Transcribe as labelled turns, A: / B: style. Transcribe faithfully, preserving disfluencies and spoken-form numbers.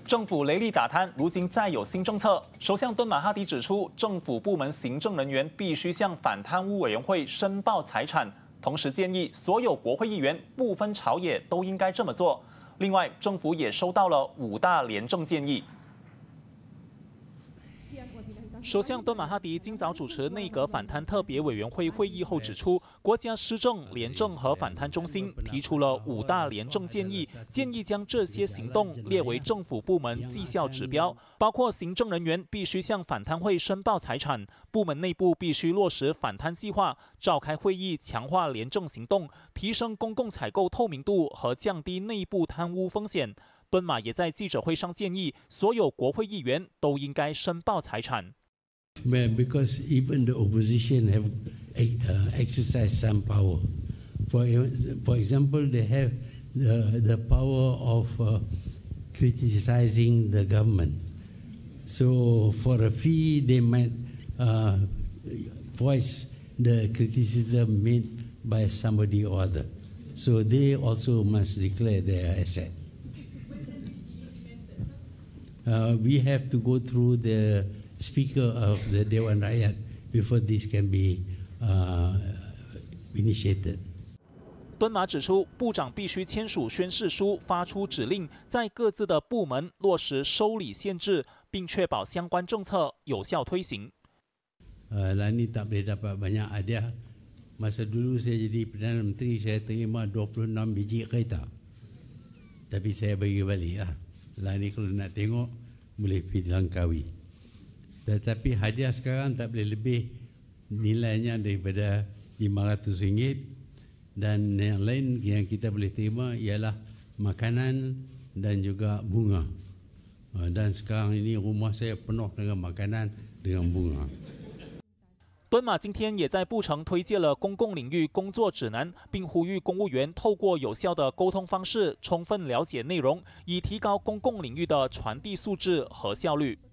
A: 政府雷厉打贪，如今再有新政策。首相敦马哈迪指出，政府部门行政人员必须向反贪污委员会申报财产，同时建议所有国会议员不分朝野都应该这么做。另外，政府也收到了五大廉政建议。 首相敦马哈迪今早主持内阁反贪特别委员会会议后指出，国家施政、廉政和反贪中心提出了五大廉政建议，建议将这些行动列为政府部门绩效指标，包括行政人员必须向反贪会申报财产，部门内部必须落实反贪计划，召开会议强化廉政行动，提升公共采购透明度和降低内部贪污风险。敦马也在记者会上建议，所有国会议员都应该申报财产。
B: Well, because even the opposition have uh, exercised some power. For, for example, they have the, the power of uh, criticizing the government. So for a fee, they might uh, voice the criticism made by somebody or other. So they also must declare their asset. Uh, we have to go through the Speaker of the Dewan Rakyat before this can be uh, initiated.
A: 敦马指出，部长必须签署宣誓书，发出指令，在各自的部门落实收礼限制，并确保相关政策有效推行。
B: Lani tak boleh dapat banyak hadiah. Masa dulu saya jadi Perdana Menteri, saya terima dua puluh enam biji kereta. Tapi saya bagi balik lah. Lani kalau nak tengok, boleh pergi Langkawi. Tetapi hadiah sekarang tak boleh lebih nilainya daripada lima ratus ringgit dan yang lain yang kita boleh terima ialah makanan dan juga bunga. Dan sekarang ini rumah saya penuh dengan makanan dengan bunga.
A: 敦马今天也在布城推介了公共领域工作指南，并呼吁公务员透过有效的沟通方式，充分了解内容，以提高公共领域的传递素质和效率。